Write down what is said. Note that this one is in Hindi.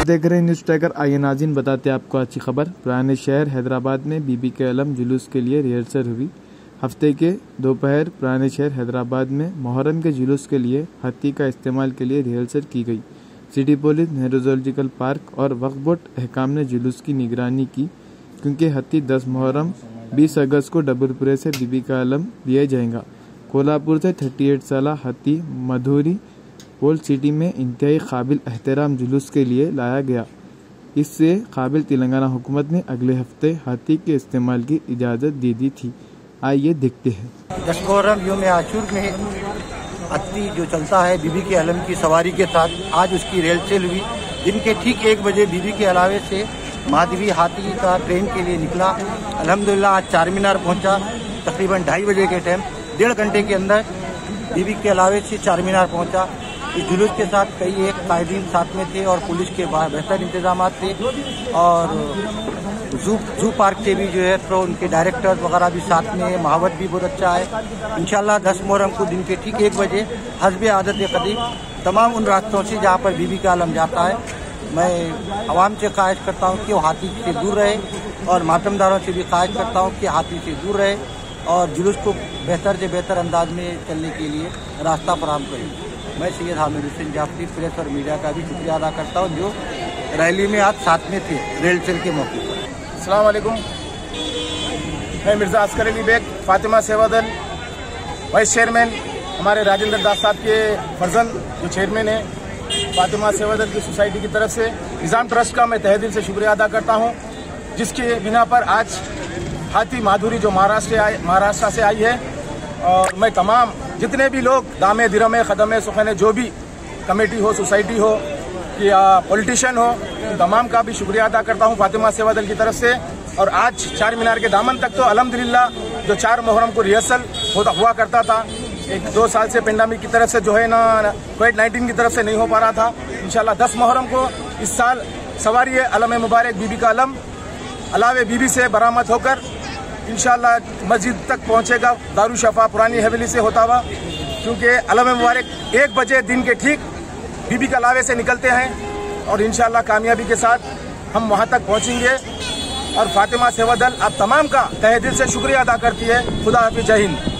देख रहे हैं न्यूज़ टाइगर। आइए नाज़रीन, बताते हैं आपको अच्छी खबर। पुराने शहर हैदराबाद में बीबी के आलम जुलूस के लिए रिहर्सल हुई। हफ्ते के दोपहर पुराने शहर हैदराबाद में मुहर्रम के जुलूस के लिए हाथी का इस्तेमाल के लिए रिहर्सल की गई। City police, Nehru zoological park और वक्फ बोर्ड अहकाम ने जुलूस की निगरानी की, क्योंकि हाथी 10 मुहर्रम 20 अगस्त को डबलपुरे से बीबी का आलम लिया जाएगा। कोल्हापुर से 38 साल हाथी मधुरी ओल्ड सिटी में इंतहाई काबिल एहतराम जुलूस के लिए लाया गया। इससे काबिल तेलंगाना हुकूमत ने अगले हफ्ते हाथी के इस्तेमाल की इजाज़त दे दी थी। आइए देखते हैं। 10 मुहर्रम यौम आशूर में हाथी जो चलता है बीबी के आलम की सवारी के साथ, आज उसकी रिहर्सल हुई। दिन के ठीक 1 बजे बीबी के अलावे से माधवी हाथी का ट्रेन के लिए निकला। अल्हम्दुलिल्लाह आज चार मीनार पहुंचा। तकरीबन 2:30 बजे के टाइम 1.5 घंटे के अंदर बीबी के अलावे से चार मीनार पहुंचा। इस जुलूस के साथ कई एक कायदीन साथ में थे और पुलिस के बेहतर इंतजाम थे और जू पार्क के भी जो है तो उनके डायरेक्टर्स वगैरह भी साथ में, माहौल भी बहुत अच्छा है। इंशाल्लाह 10 मुहर्रम को दिन के ठीक 1 बजे हस्बे आदत कदीम तमाम उन रास्तों से जहाँ पर बीबी का आलम जाता है, मैं आवाम से ख्वाहिश करता हूँ कि वो हाथी से दूर रहे और मातमदारों से भी ख्वाहिश करता हूँ कि हाथी से दूर रहे और जुलूस को बेहतर से बेहतर अंदाज में चलने के लिए रास्ता फराहम करें। मैं सैयद हामिद हुसैन जाफरी प्रेस और मीडिया का भी शुक्रिया अदा करता हूँ जो रैली में आज साथ में थे रिहर्सल के मौके पर। अस्सलाम वालेकुम। मैं मिर्ज़ा अस्कर अली बेग, फातिमा सेवा दल वाइस चेयरमैन, हमारे राजेंद्र दास साहब के फर्जंद जो चेयरमैन है फातिमा सेवा दल की सोसाइटी की तरफ से निज़ाम ट्रस्ट का मैं तहे दिल से शुक्रिया अदा करता हूँ, जिसके बिना पर आज हाथी माधुरी जो महाराष्ट्र से आई है और मैं तमाम जितने भी लोग दामे दिरमे खदमे सुखने जो भी कमेटी हो, सोसाइटी हो या पॉलिटिशियन हो, तमाम का भी शुक्रिया अदा करता हूँ फातिमा सेवा दल की तरफ से। और आज चार मीनार के दामन तक तो अल्हम्दुलिल्लाह जो 4 मुहर्रम को रिहर्सल हुआ करता था, 1-2 साल से पेंडेमिक की तरफ से जो है ना कोविड-19 की तरफ से नहीं हो पा रहा था। इंशाल्लाह 10 मुहर्रम को इस साल सवारी अलम मुबारक बीबी का अलम अलावे बीबी से बरामद होकर इंशाल्लाह मस्जिद तक पहुंचेगा, दारू शफा पुरानी हवेली से होता हुआ, क्योंकि अलम मुबारक 1 बजे दिन के ठीक बीबी का लावे से निकलते हैं और इंशाल्लाह कामयाबी के साथ हम वहां तक पहुंचेंगे। और फातिमा सेवा दल आप तमाम का तहे दिल से शुक्रिया अदा करती है। खुदा हाफिज़, जय हिंद।